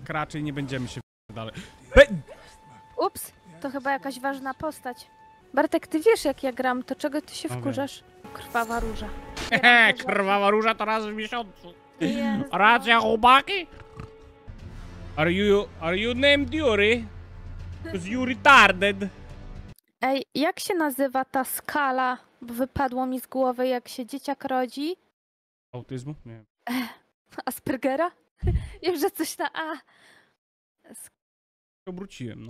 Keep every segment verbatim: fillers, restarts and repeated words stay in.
raczej nie będziemy się dalej. Be Ups, to chyba jakaś ważna postać. Bartek, ty wiesz jak ja gram, to czego ty się Okay. wkurzasz? Krwawa róża. Hehe, krwawa róża to raz w miesiącu. Jezu. Racja, chłopaki? Are you, are you named Yuri? Cause you retarded. Ej, jak się nazywa ta skala? Bo wypadło mi z głowy, jak się dzieciak rodzi. Autyzmu? Nie. Aspergera? Wiem, że coś na A. Obróciłem, no.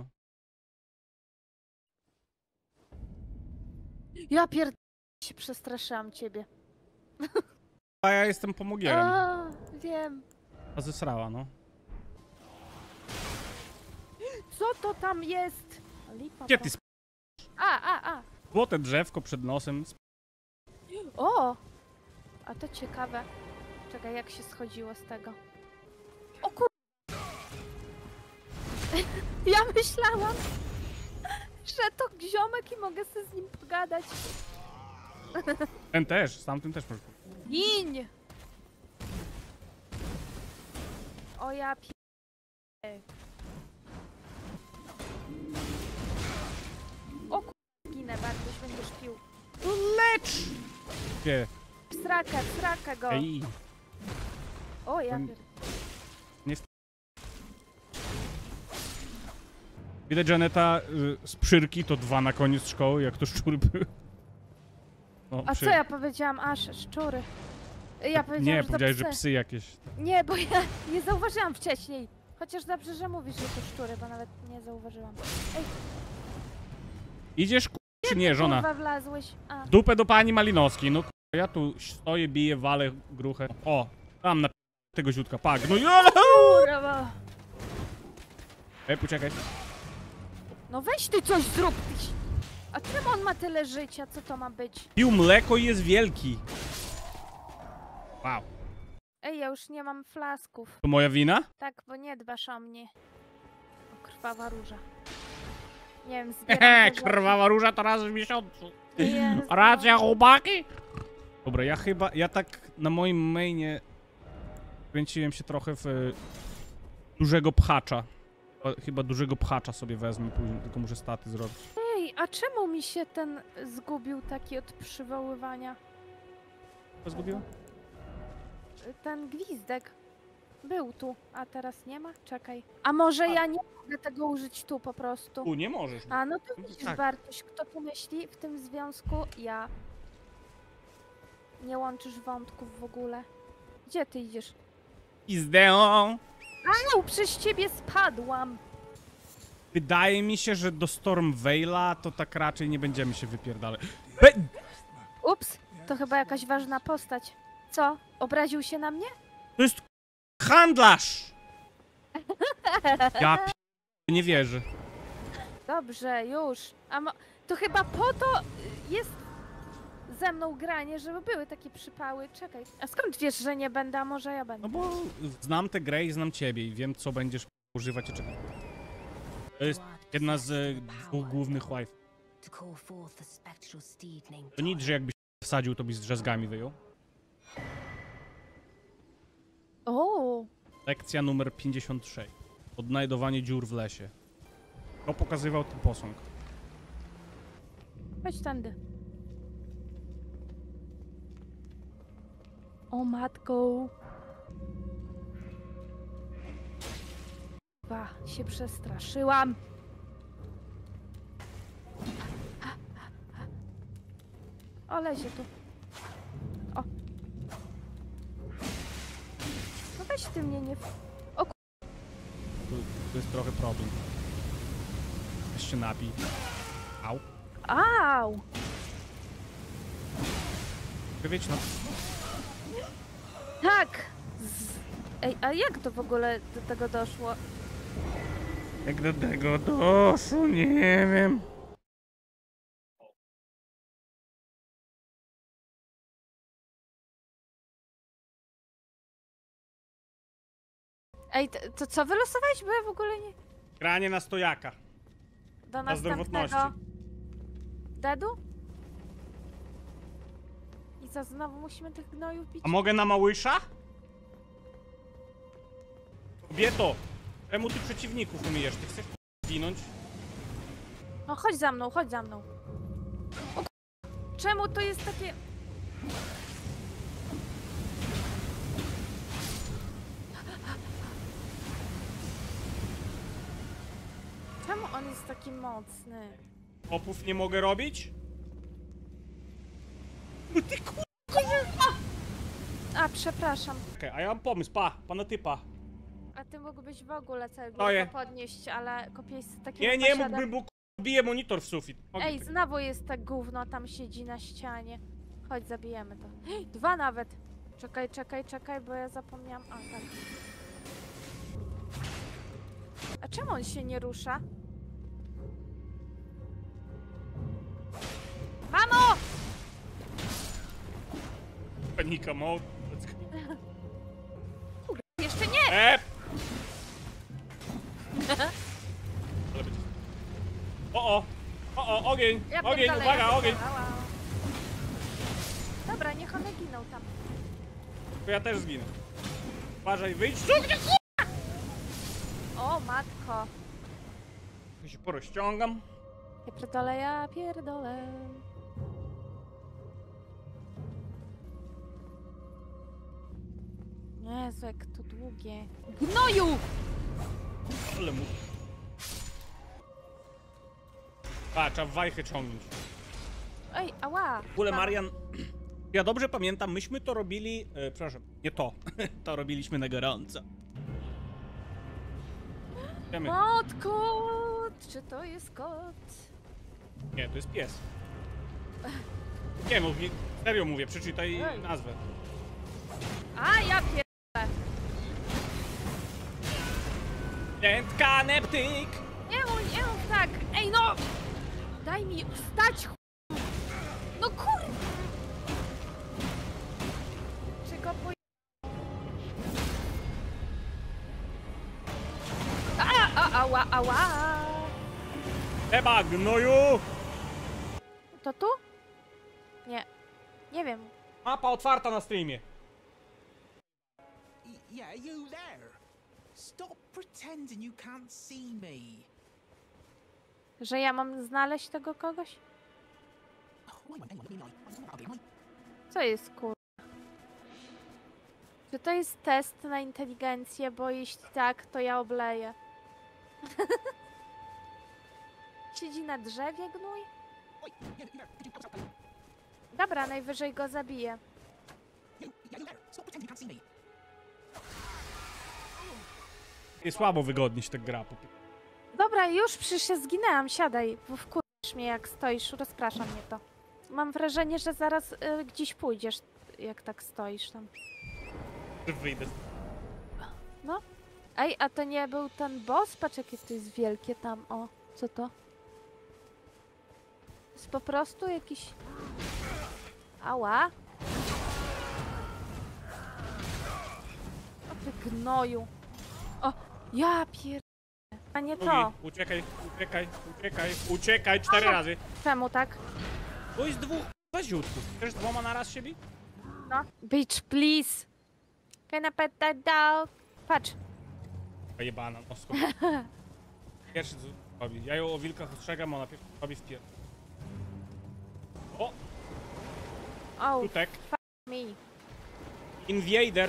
Ja pierd... się przestraszyłam ciebie. A ja jestem pomogierem. A, wiem. A zesrała, no. Co to tam jest? Lipa Gdzie to. ty sp... A, a, a. Złote drzewko przed nosem. Sp... O! A to ciekawe. Czekaj, jak się schodziło z tego. O kur... Ja myślałam, że to ziomek i mogę sobie z nim pogadać. Ten też, z tamtym też możesz. Gin! O ja pi... O kur... ginę, Bartuś, będziesz pił. Lecz! Gdzie? Srakę, srakę go. Ej. O ja Ten- pier... Widać, że Aneta y, z przyrki to dwa na koniec szkoły, jak to szczury były. No, A przy- co ja powiedziałam? Aż szczury. Ja powiedziałam, Nie, że powiedziałeś, to że psy. psy jakieś. Nie, bo ja nie zauważyłam wcześniej. Chociaż dobrze, że mówisz, że to szczury, bo nawet nie zauważyłam. Ej, Idziesz, ku... czy nie, żona? kurwa wlazłeś. A. Dupę do pani Malinowskiej, no ku... ja tu stoję, biję, walę gruchę. O, tam na tego ziutka, pak, no jolo! Kurwa. Ej, poczekaj. No weź ty coś zrób. Ty. A czemu on ma tyle życia? Co to ma być? Pił mleko i jest wielki. Wow. Ej, ja już nie mam flasków. To moja wina? Tak, bo nie dbasz o mnie. O, krwawa róża. Nie wiem, Hehe, zbieram te rzeczy. krwawa róża to raz w miesiącu. Jezu. Racja, chłopaki? Dobra, ja chyba, ja tak na moim mainie kręciłem się trochę w e, dużego pchacza. Chyba, chyba dużego pchacza sobie wezmę później, tylko muszę staty zrobić. Ej, a czemu mi się ten zgubił taki od przywoływania? Co zgubiłem? Ten gwizdek był tu, a teraz nie ma? Czekaj. A może ja nie mogę tego użyć tu po prostu? Tu nie możesz. A no to widzisz, Tak. Bartuś, kto tu myśli w tym związku? Ja. Nie łączysz wątków w ogóle. Gdzie ty idziesz? Izdeon! Au, przez ciebie spadłam! Wydaje mi się, że do Stormvale'a to tak raczej nie będziemy się wypierdalać. Be Ups, to chyba jakaś ważna postać. Co? Obraził się na mnie? to jest handlarz! Ja p... nie wierzę. Dobrze, już. A mo- to chyba po to y, jest ze mną granie, żeby były takie przypały. Czekaj, a skąd wiesz, że nie będę, a może ja będę? No bo znam tę grę i znam ciebie i wiem, co będziesz używać i czego. To jest jedna z e, dwóch głównych wife. To nic, że jakbyś wsadził, to byś z drzazgami wyjął. O, Lekcja numer pięćdziesiąt sześć. Odnajdowanie dziur w lesie. To pokazywał ten posąg. chodź tędy. O matko. Ba, się przestraszyłam. O, lezie tu. O. No weź ty mnie nie... w- Tu, tu jest trochę problem. Weź się napij. Au. Au! Wiecie, no. Tak! Z... Ej, a jak to w ogóle do tego doszło? Jak do tego doszło, nie wiem. Ej, to, to co wylosowałeś? Bo ja w ogóle nie... Granie na stojaka. Do Na zdrowotności. następnego... Dedu? I co, znowu musimy tych gnojów bić? A mogę na małysza? Kobieto! Czemu ty przeciwników umijesz? Ty chcesz zginąć? No chodź za mną, chodź za mną. O, k- czemu to jest takie... Czemu on jest taki mocny? Opów nie mogę robić? No ty kur... A, przepraszam. Okej, a ja mam pomysł, pa, pana typa. A ty mógłbyś w ogóle całego Stoję. podnieść, ale kopiej z takiego Nie, nie posiada- mógłbym, bo kur... bije monitor w sufit. Mogę Ej, tak- znowu jest tak gówno, tam siedzi na ścianie. Chodź, zabijemy to. Hej, dwa nawet. Czekaj, czekaj, czekaj, bo ja zapomniałam. A, tak. A czemu on się nie rusza? Mamo! Panika mode. Let's go. Jeszcze nie! Eee! Ale będzie... O, o! O, o, ogień! Ja Ogień, pierdolę, uwaga, ja ogień! pierdolę, ała. Dobra, niech one giną tam. To ja też zginę. Uważaj, wyjdź! Suknie, kur... O, matko. Ja się porozciągam. Ja pierdolę, ja pierdolę. Jezu, jak to długie. Gnoju! Ale mu... A, trzeba wajchę ciągnąć. Ej, ała. W ogóle, Mamo. Marian... Ja dobrze pamiętam, myśmy to robili... E, przepraszam, nie to. To robiliśmy na gorąco. Wiemy. Matko! Czy to jest kot? Nie, to jest pies. Nie mów, nie, serio mówię, przeczytaj Ej. nazwę. A, ja pierdolę. Dętka Neptyk! Nie mów, nie mów tak. Ej, no! Daj mi wstać, ch... No kur... Czy go po... A, a, ała, ała. Eba, gnoju! To tu? Nie. Nie wiem. Mapa otwarta na streamie. Y- Yeah, you there? Stop pretending you can't see me. Że ja mam znaleźć tego kogoś? Co jest kur... Czy to jest test na inteligencję, bo jeśli tak, to ja obleję. Siedzi na drzewie gnój? Dobra, najwyżej go zabiję. Jest słabo wygodnić tę gra. po prostu. Dobra, już przecież się zginęłam, siadaj, bo wkurzysz mnie jak stoisz, rozprasza mnie to. Mam wrażenie, że zaraz y, gdzieś pójdziesz, jak tak stoisz tam. Wyjdę. No. Ej, a to nie był ten boss? Patrz, jakie to jest wielkie tam, o. Co to? To jest po prostu jakiś... Ała. O ty gnoju. O, ja pier... A nie to. Drugi. Uciekaj, uciekaj, uciekaj, uciekaj cztery Aha. razy. Czemu tak? To jest dwóch baziutków. Chcesz dwoma na raz siebie? No. Bitch, please. Can I pet that dog? Patrz. Jebana, no skąd. Pierwszy co robi. Ja ją o wilkach ostrzegam, ona pierwszy robi w pier... O, Oh, tutek. me. Invader.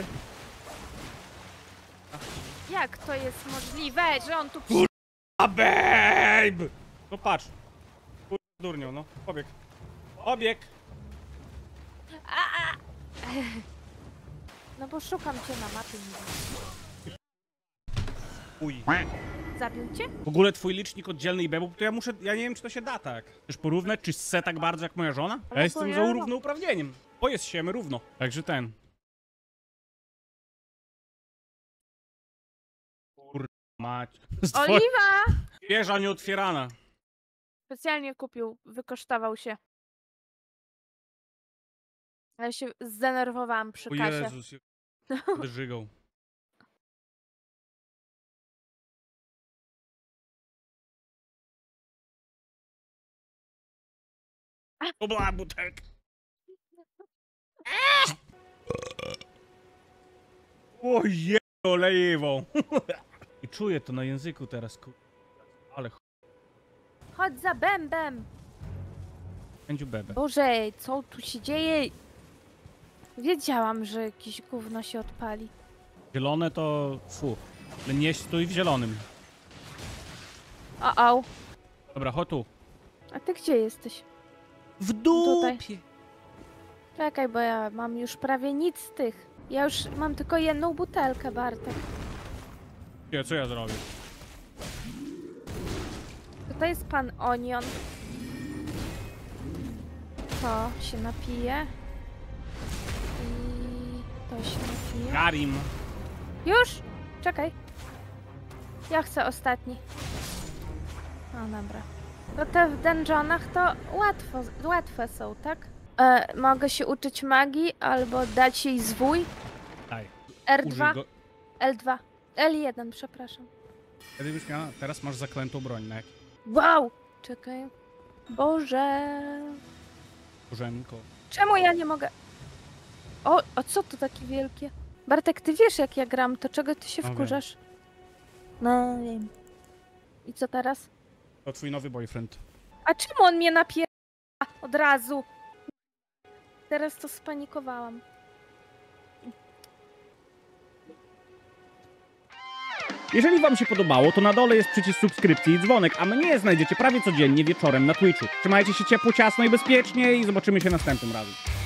Jak to jest możliwe, że on tu... Kur- A babe! No patrz. Kur... durnią, no. Pobieg. Pobieg. A, a. No bo szukam cię na mapie. Nie wiem. Uj. Zabił cię? W ogóle twój licznik oddzielny i bebop, to ja muszę, ja nie wiem czy to się da tak. Chcesz porównać, czy se tak bardzo jak moja żona? Ja Ale jestem bo za ja- równouprawnieniem. To jest siemy równo. Także ten. Kur... mać. Oliwa! Wieża nieotwierana. Specjalnie kupił, wykosztował się. Ja się zdenerwowałam przy O kasie. Jezus, jak będę żygał. Obla butek. O je, olejewą. I czuję to na języku teraz, ku... Ale ch... Chodź za bębem. Pędziu bebe. Boże, co tu się dzieje? Wiedziałam, że jakieś gówno się odpali. Zielone to... fu. Ale nie stój w zielonym. O, au. Dobra, chodź tu. A ty gdzie jesteś? W dupie! Tutaj. Czekaj, bo ja mam już prawie nic z tych. Ja już mam tylko jedną butelkę, Bartek. Nie, co ja zrobię? Tutaj jest pan Onion. To się napije. I to się napije. Karim! Już? Czekaj. Ja chcę ostatni. No dobra. To te w dungeonach to łatwo, łatwe są, tak? E, mogę się uczyć magii albo dać jej zwój. Daj. R Użyj dwa, go. L dwa, L jeden, przepraszam. Wtedy byś miała... Teraz masz zaklętą broń, na jak... Wow! Czekaj. Boże. Bożenko. Czemu ja nie mogę? O, o co to takie wielkie? Bartek, ty wiesz jak ja gram, to czego ty się No wiem. wkurzasz? No wiem. I co teraz? To twój nowy boyfriend. A czemu on mnie napiera od razu? Teraz to spanikowałam. Jeżeli wam się podobało, to na dole jest przycisk subskrypcji i dzwonek, a mnie znajdziecie prawie codziennie wieczorem na Twitchu. Trzymajcie się ciepło, ciasno i bezpiecznie i zobaczymy się następnym razem.